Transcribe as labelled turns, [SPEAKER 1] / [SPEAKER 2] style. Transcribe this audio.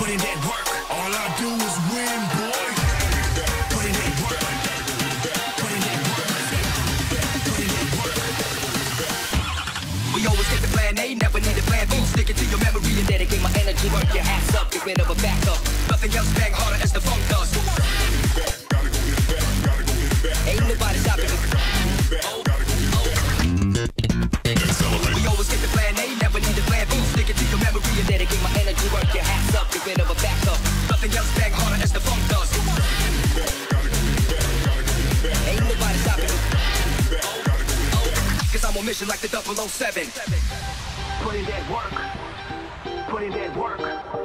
[SPEAKER 1] Put in that work. All I do is win, boy. Put in that work. Put in that work. Put in that work. We always get the plan A, never need a plan B. Stick it to your memory and dedicate my energy. Work your ass up, get rid of a backup. Nothing else bang harder as the funk does. Ain't nobody stopping me. We always get the plan A, never need a plan B. Stick it to your memory and dedicate my energy. Work your ass up, get rid of a backup. Nothing else bang harder as the funk does. Ain't nobody stopping me. Cause I'm on mission like the 007. Put in that work. Put in that work.